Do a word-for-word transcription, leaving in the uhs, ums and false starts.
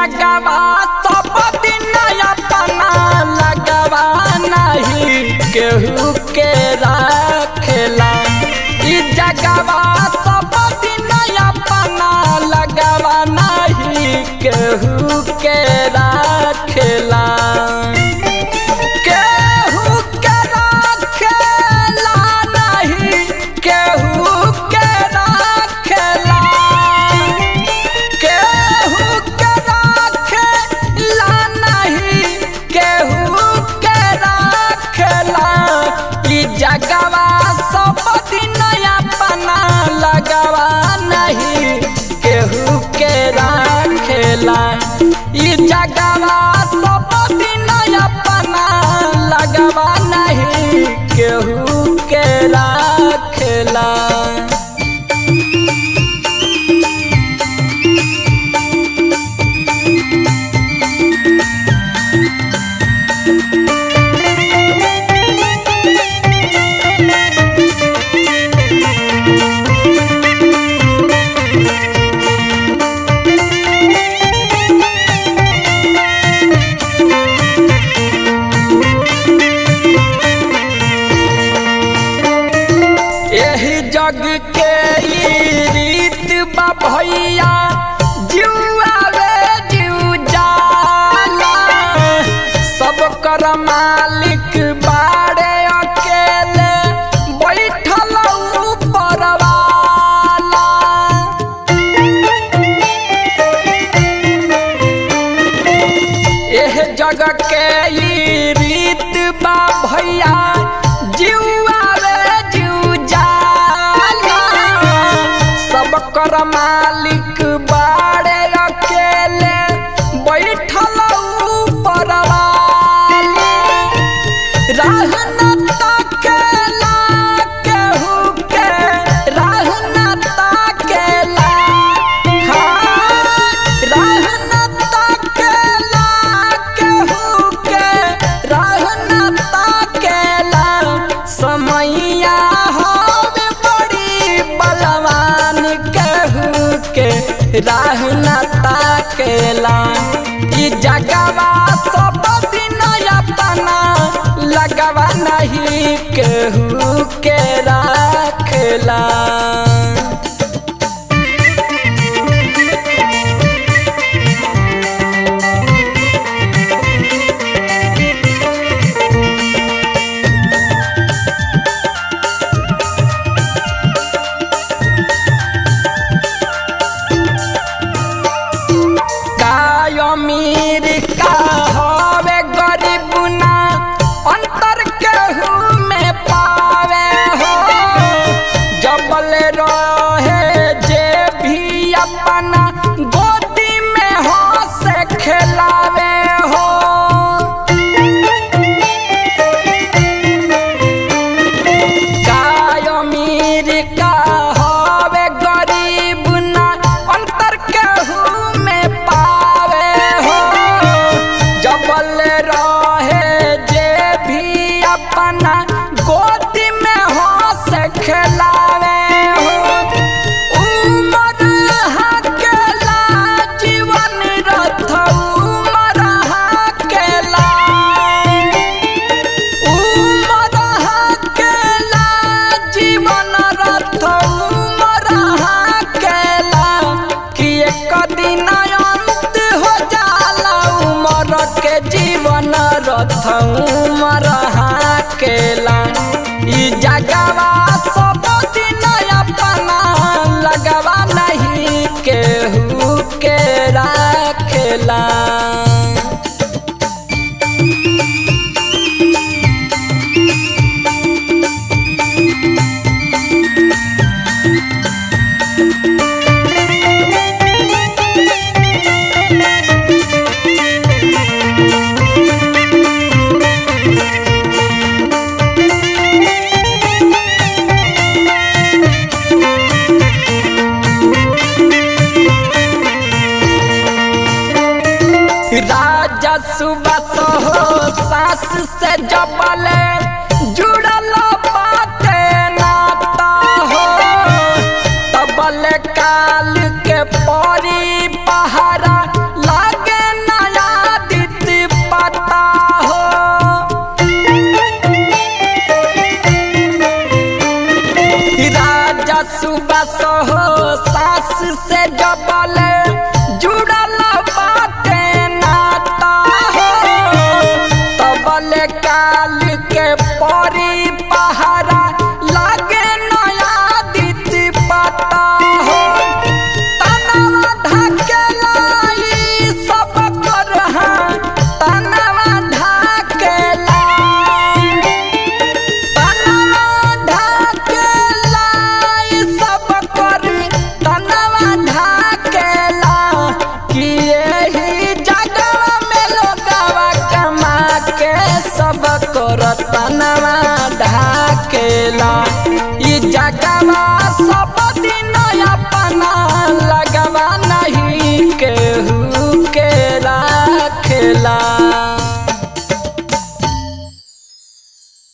जगवा सब दिन अपना लगवा नहीं केहू के रखेला। ई जगवा सब दिन अपना लगवा नहीं केहू के रखेला। जगवा सब दिन अपना लगवा नहीं केहू के रखेला। ई जगवा सब दिन अपना लगवा नहीं केहू के रखेला। जग के रीत बा भैया जुआवे जू जाला। सब कर मालिक बाड़े अकेले बैठल ऊपर वाला। एह जग के रीत बा भैया कर मालिक बाड़े अकेले बैठल ऊपर वाले। राह न ताकेला केहू के राह न ताकेला। हाँ राह न ताकेला केहू के राह न ताकेला। समैया राह न ताकेला। ई जगवा सब दिन अपना लगवा नहीं केहू के रखेला। अमीर का होवे गरीब ना अंतर केहू में पावे हो। जबल रहे जे भी अपना गोदी में हो से खिलावे हो। का अमीर का होवे गरीब ना अंतर केहू में अपना गोदी में हो से खिलावे हो। उमर हकेला जीवन रथ उमर हकेला। उमर हकेला जीवन रथ उमर हकेला। कि एक दिन अंत हो जाला उमर के जीवन रथ उमर केला। ई जगवा सब दिन अपना लगवा नहीं केहू के रखेला। राजा सुबह हो सास से जबले जुड़ल बाटे नाता हो। तबले काल के परी पहारा लागे सपनवा ढाकेला ई जगवा सब दिन अपना लगवा नहीं केहू के राखेला।